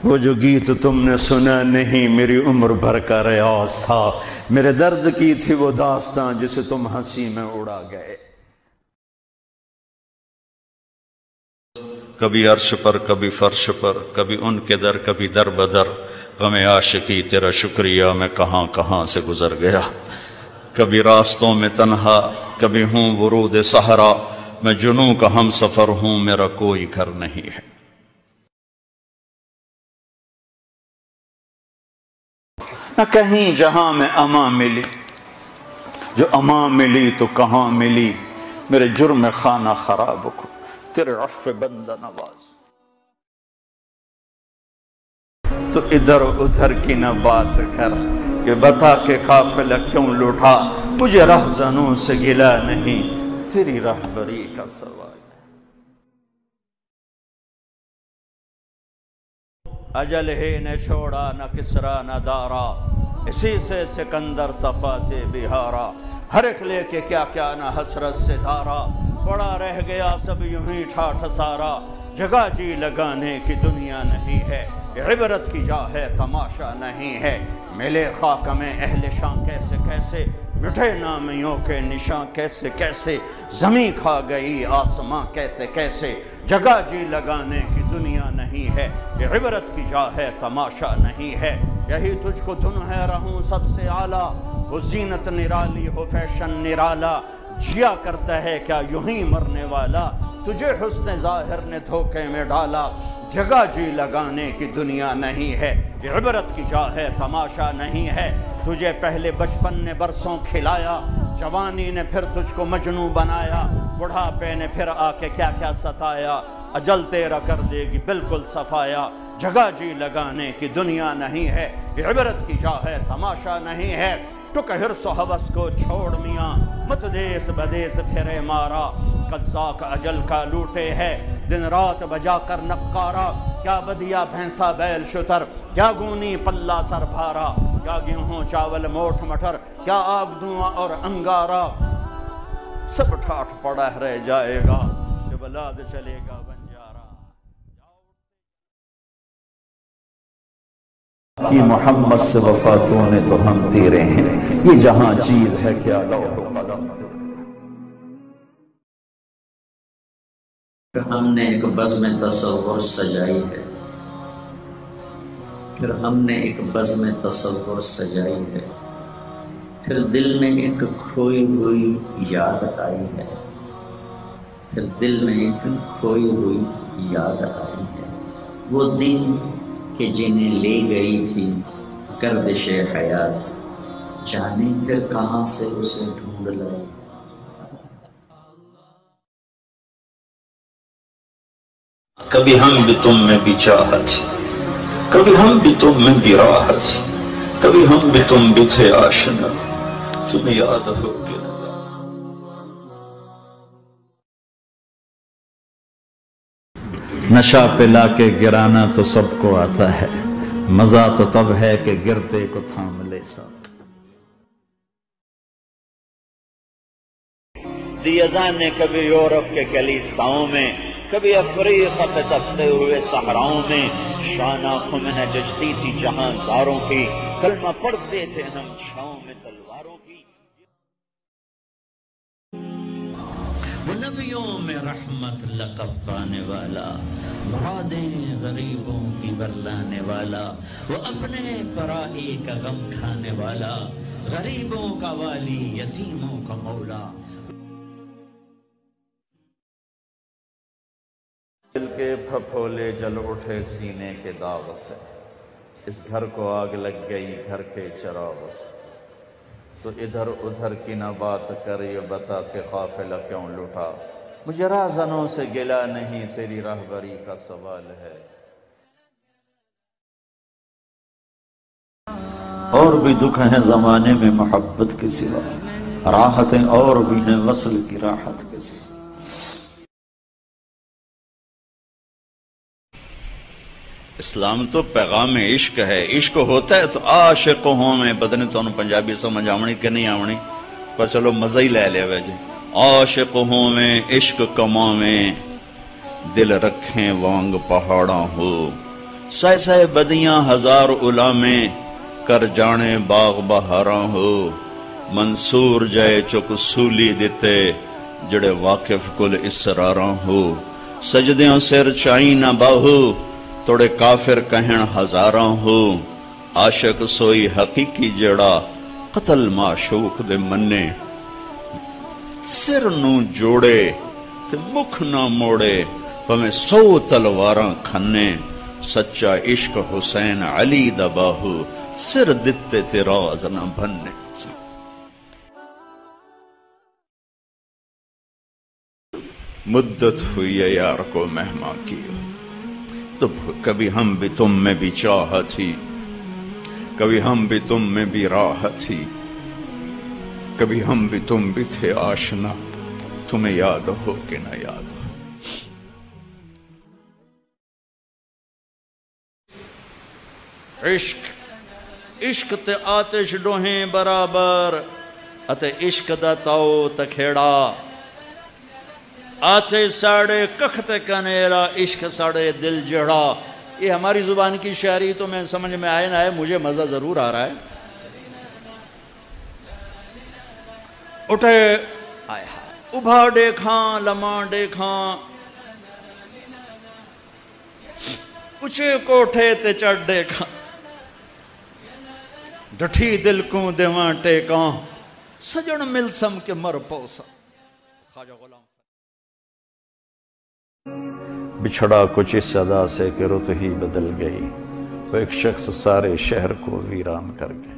وہ جو گیت تم نے سنا نہیں میری عمر بھر کا ریاض تھا، میرے درد کی تھی وہ داستاں جسے تم ہنسی میں اڑا گئے۔ کبھی عرش پر کبھی فرش پر، کبھی ان کے در کبھی در بدر، غم عاشقی تیرا شکریہ میں کہاں کہاں سے گزر گیا۔ کبھی راستوں میں تنہا، کبھی ہوں ورود صحرا، میں جنوں کا ہم سفر ہوں میرا کوئی گھر نہیں ہے۔ نہ کہیں جہاں میں امان ملی، جو امان ملی تو کہاں ملی، میرے جرم خانہ خراب کو تیرے عفو بندہ نواز۔ تو ادھر ادھر کی نہ بات کر، یہ بتا کہ قافلہ کیوں لوٹا، مجھے رہزنوں سے گلا نہیں تیری رہبری کا سوال ہے۔ اجل ہی نے چھوڑا نہ کسرا نہ دارا، اسی سے سکندر صفات بہارا، ہر ایک لے کے کیا کیا نہ حسرت سے دھارا، پڑا رہ گیا سب یوں ہی ٹھاٹھ سارا، جگہ جی لگانے کی دنیا نہیں ہے، عبرت کی جا ہے تماشا نہیں ہے، ملے خاک میں اہل شان کیسے کیسے، مٹھے نامیوں کے نشان کیسے کیسے، زمین کھا گئی آسماں کیسے کیسے، جگہ جی لگانے کی دنیا نہیں ہے، عبرت کی جا ہے تماشا نہیں ہے، یہی تجھ کو دن ہے رہوں سب سے اعلیٰ، وہ زینت نرالی ہو فیشن نرالا، جیا کرتا ہے کیا یوں ہی مرنے والا، تجھے حسن ظاہر نے دھوکے میں ڈالا، جگہ جی لگانے کی دنیا نہیں ہے، عبرت کی جا ہے تماشا نہیں ہے، تجھے پہلے بچپن نے برسوں کھلایا، جوانی نے پھر تجھ کو مجنوں بنایا، بڑھاپے نے پھر آ کے کیا کیا ستایا، اجل تیرا کر دے گی بالکل صفایا، جگہ جی لگانے کی دنیا نہیں ہے، عبرت کی جا ہے تماشا نہیں ہے، ٹک حرص و حوث کو چھوڑ میاں، مت دیس بدیس پھرے مارا، قزاق اجل کا لوٹے ہے، دن رات بجا کر نقارا، کیا بدیا بھینسا بیل شتر، کیا گونی پلہ سر بھارا، کیا گیہوں چاول موٹھ مٹر، کیا آگ دھواں اور انگارا، سب ٹھاٹھ پڑا رہ جائے گا، جب بلاد چلے گا بنجارا۔ کی محمد سے وفاتوں نے تو ہم تیرے ہیں، یہ جہاں چیز ہے کیا لوح و قلم۔ ہم نے ایک بزم تصور سجائی ہے، پھر ہم نے ایک بزم تصور سجائی ہے، پھر دل میں ایک کھوئی ہوئی یاد آئی ہے، پھر دل میں ایک کھوئی ہوئی یاد آئی ہے، وہ دن کہ جنہیں لے گئی تھی گردش حیات، جانے پھر کہاں سے اسے ڈھونڈ لائی۔ کبھی ہم بھی تم میں بھی چاہت، کبھی ہم بھی تم میں بھی راحت، کبھی ہم بھی تم بھی تھے آشنا، تمہیں یاد ہو گیا۔ نشہ پلا کے گرانا تو سب کو آتا ہے، مزہ تو تب ہے کہ گرتے کو تھام لے ساتھ۔ دیزان نے کبھی یورپ کے کلیساؤں میں، کبھی افریقہ پہ تپتے ہوئے صحراؤں میں، شان آنکھوں میں جچتی تھی جہانداروں کی، کلمہ پڑھتے تھے ہم چھاؤں میں تلواروں کی۔ وہ نبیوں میں رحمت لقب پانے والا، مرادیں غریبوں کی برلانے والا، وہ اپنے پرائی کا غم کھانے والا، غریبوں کا والی یتیموں کا مولا۔ دل کے پھپھولے جل اٹھے سینے کے داغ سے، اس گھر کو آگ لگ گئی گھر کے چراغ سے، تو ادھر ادھر کی نہ بات کر، یہ بتا کہ قافلہ کیوں لوٹا، مجھے راہزنوں سے گلا نہیں تیری راہبری کا سوال ہے۔ اور بھی دکھ ہیں زمانے میں محبت کے سوا، راحتیں اور بھی ہیں وصل کی راحت کے سوا۔ اسلام تو پیغام عشق ہے، عشق ہوتا ہے تو عاشق ہوں میں، پتہ نہیں تو انہوں پنجابی سمجھ آمنی کہ نہیں آمنی، پر چلو مزہ ہی لے لے ویجے۔ عاشق ہوں میں عشق کماں میں، دل رکھیں وانگ پہاڑاں ہو، سہ سہ بدیاں ہزار علامیں کر جانے باغ بہاراں ہو منصور جائے چک سولی دیتے جڑے واقف کل اسراراں ہو سجدیاں سر چائی نہ باہو توڑے کافر کہن ہزاراں ہو عاشق سوئی حقیقی جڑا قتل معشوق دے منے سر نو جوڑے تے مکھ نہ موڑے پمیں 100 تلواراں کھنے سچا عشق حسین علی دا باہو سر دتے تے راز نہ بھنے مدت ہوئی ہے یار کو مہمان کی تو کبھی ہم بھی تم میں بھی چاہ تھی کبھی ہم بھی تم میں بھی راہ تھی کبھی ہم بھی تم بھی تھے آشنا تمہیں یاد ہو کہ نہ یاد ہو عشق تے آتش ڈوہیں برابر اتے عشق دا تاؤ تکھیڑا آتے ساڑے کختے کنیرا عشق ساڑے دل جڑا یہ ہماری زبان کی شاعری تو میں سمجھ میں آئے نہ آئے مجھے مزہ ضرور آ رہا ہے اٹھے ابھا دیکھاں لمحہ دیکھاں اچھے کوٹھے تے چڑھ دیکھاں ڈٹھی دل کو دیواں ٹیکاں سجن ملسم کے مر پوسا خواجہ غلام بچھڑا کچھ اس صدا سے کہ رت ہی بدل گئی وہ ایک شخص سارے شہر کو ویران کر گئے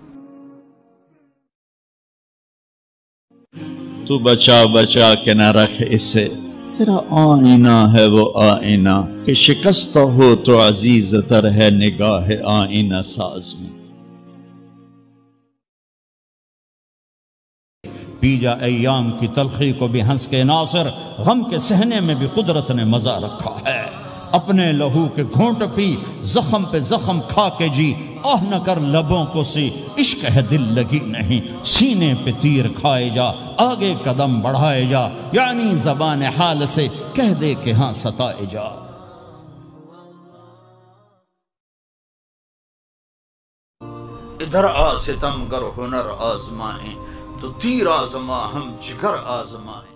تو بچا بچا کے نہ رکھ اسے تیرا آئینہ ہے وہ آئینہ کہ شکستہ ہو تو عزیز تر ہے نگاہ آئینہ ساز میں پی جا ایام کی تلخی کو بھی ہنس کے ناصر غم کے سہنے میں بھی قدرت نے مزہ رکھا ہے اپنے لہو کے گھونٹ پی زخم پہ زخم کھا کے جی آہ نہ کر لبوں کو سی عشق ہے دل لگی نہیں سینے پہ تیر کھائے جا آگے قدم بڑھائے جا یعنی زبان حال سے کہہ دے کہ ہاں ستائے جا ادھر آ ستمگر ہنر آزمائیں تو تیر آزما ہم جگر آزمائیں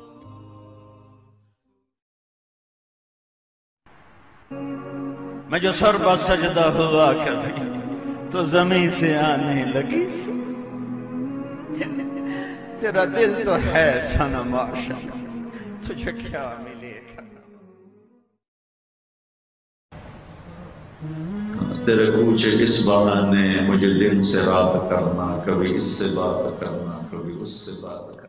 میں جو سر بہ سجدہ ہوا کبھی تو زمین سے آنے لگی تیرا دل تو ہے صنم عاشق تجھے کیا ملے تیرے اونچے اس بہانے مجھے دن سے رات کرنا کبھی اس سے بات کرنا کبھی اس سے بات کرنا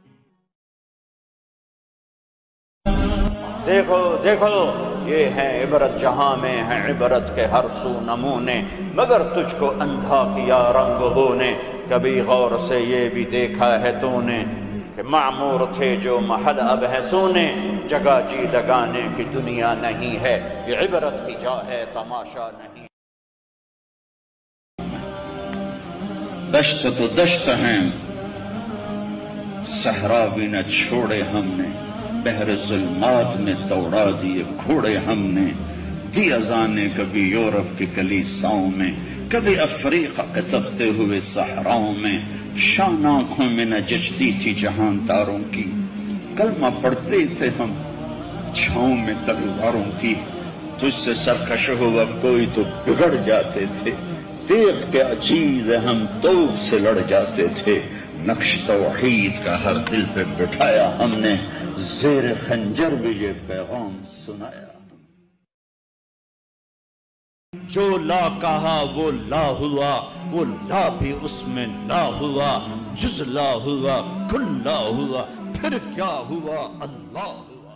دیکھو دیکھو یہ ہے عبرت جہاں میں ہے عبرت کے ہر سو نمونے مگر تجھ کو اندھا کیا رنگوں نے کبھی غور سے یہ بھی دیکھا ہے تو نے کہ معمور تھے جو محل اب ہے سونے جگہ جی لگانے کی دنیا نہیں ہے یہ عبرت کی جا ہے تماشا نہیں دشت تو دشت ہیں صحرا بھی نہ چھوڑے ہم نے بحر ظلمات میں دوڑا دیے گھوڑے ہم نے دی اذانے کبھی یورپ کی کلیساؤں میں کبھی افریقہ کے دبتے ہوئے صحراؤں میں شان آنکھوں میں نہ جچتی تھی جہان تاروں کی کلمہ پڑھتے تھے ہم چھاؤں میں تلواروں کی تجھ سے سرکش ہو اب کوئی تو بگڑ جاتے تھے دیکھ کیا چیز ہے ہم توپ سے لڑ جاتے تھے نقش توحید کا ہر دل پہ بٹھایا ہم نے زیر خنجر بھی یہ پیغام سنایا جو لا کہا وہ لا ہوا وہ لا بھی اس میں لا ہوا جز لا ہوا کل لا ہوا پھر کیا ہوا اللہ ہوا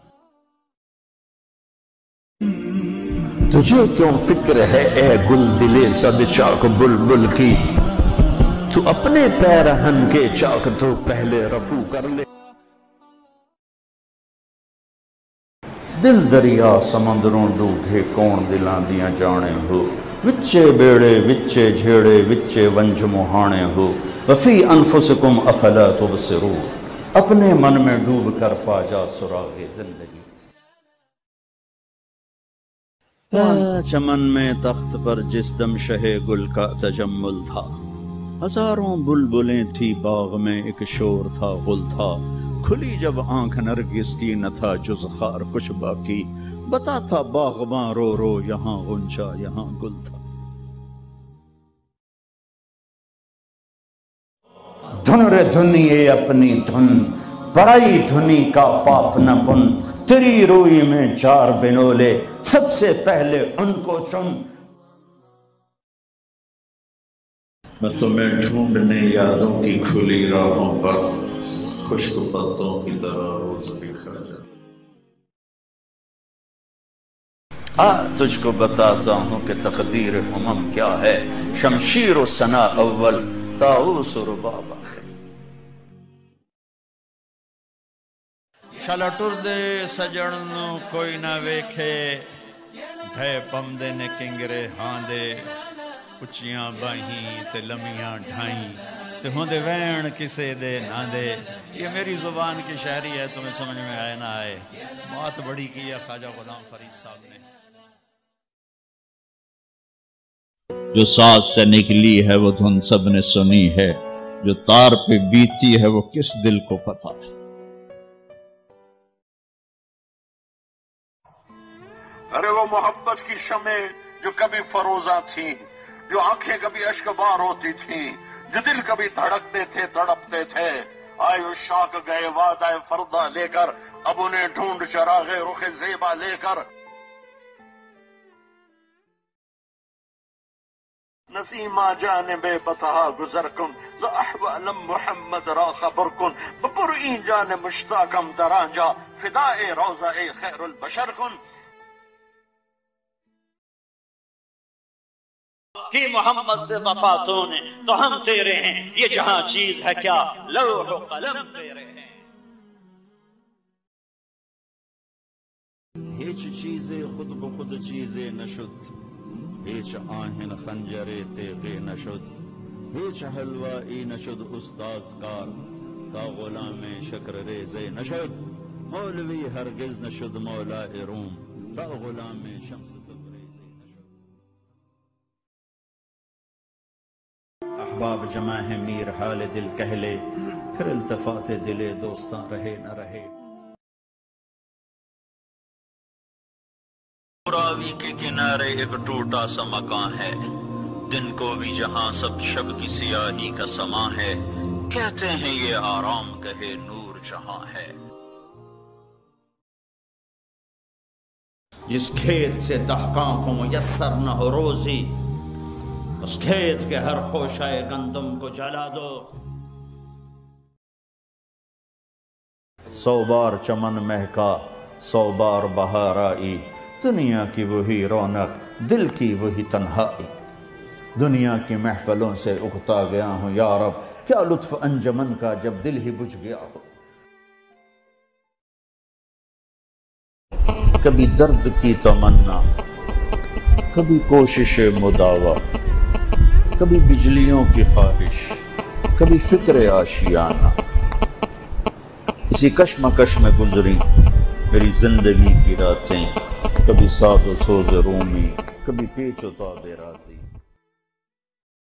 تجھے کیوں فکر ہے اے گل دلے زد چاک بلبل کی تو اپنے پیرہن کے چاک تو پہلے رفو کر لے دل دریا سمندروں ڈوبے کون دلاں دیاں جانے ہو وچے بیڑے وچے جھیڑے وچے ونج مہانے ہو وفی انفسکم افلا تبصرون اپنے من میں ڈوب کر پا جا سراغ زندگی چمن میں تخت پر جس دم شہ گل کا تجمل تھا، ہزاروں بلبلیں تھی باغ میں، ایک شور تھا غل تھا، کھلی جب آنکھ نرگس کی نہ تھا جز خار کچھ باقی، بتا تھا باغباں رو رو یہاں غنچہ یہاں گل تھا۔ دھن رے دھنیے اپنی دھن، پرائی دھنی کا پاپ نہ پن، تیری روئی میں چار بنولے سب سے پہلے ان کو چن۔ میں تمہیں ڈھونڈنے یادوں کی کھلی راہوں پر، خشک پتوں کی طرح روز بکھر جاتا۔ تجھ کو بتاتا ہوں کہ تقدیر امم کیا ہے، شمشیر و ثنا اول طاؤس و رباب آخر۔ شالا ٹردے سجن نو کوئی نہ ویکھے، بھے پمدے نے کنگرے ہاں دے، اچیاں باہیں تے لمیاں ڈھائیں تے ہوندے وین کسے دے نہ دے۔ یہ میری زبان کی شاعری ہے، تمہیں سمجھ میں آئے نہ آئے، بات بڑی کی ہے خواجہ غلام فرید صاحب نے۔ جو ساز سے نکلی ہے وہ دھن سب نے سنی ہے، جو تار پہ بیتی ہے وہ کس دل کو پتا ہے۔ ارے وہ محبت کی شمع جو کبھی فروزہ تھی، جو آنکھیں کبھی اشک بار ہوتی تھیں، جو دل کبھی دھڑکتے تھے تڑپتے تھے، آئے عشاق گئے وعدہ فردا لے کر، اب انہیں ڈھونڈ چراغ رخ زیبا لے کر۔ نسیمہ جانب بتہا گزر کن، ز احوالم محمد را خبر کن، بپر این جان مشتاقم در آنجا، فدائے روضہ خیر البشر کن۔ ہی محمد سے وفاتوں نے تو ہم تیرے ہیں، یہ جہاں چیز ہے کیا لوح و قلم تیرے ہیں۔ ہیچ چیزیں خود بخود چیزیں نشد، ہیچ آہن خنجر تیغے نشد، ہیچ حلوائی نشد استاذ کار، تا غلام شکر ریزے نشد، مولوی ہرگز نشد مولا روم، تا غلام شمس تبریزے نشد۔ احباب جمع ہے میر حال دل کہہ لے، پھر التفات دل دوستاں رہے نہ رہے۔ راوی کے کنارے ایک ٹوٹا سا مکان ہے، دن کو بھی جہاں سب شب کی سیاہی کا سماں ہے، کہتے ہیں یہ آرام کہے نور جہاں ہے۔ جس کھیت سے دہقاں کو میسر نہ ہو روزی، اس کھیت کے ہر خوشہ گندم کو جلا دو۔ 100 بار چمن مہکا 100 بار بہار آئی، دنیا کی وہی رونق دل کی وہی تنہائی، دنیا کی محفلوں سے اکتا گیا ہوں یا رب، کیا لطف انجمن کا جب دل ہی بجھ گیا ہو۔ کبھی درد کی تمنا، کبھی کوشش مداوا، کبھی بجلیوں کی خواہش، کبھی فکر آشیانہ، اسی کشمکش میں گزری میری زندگی کی راتیں، کبھی ساز و سوز رومی، کبھی پیچ و تاب رازی۔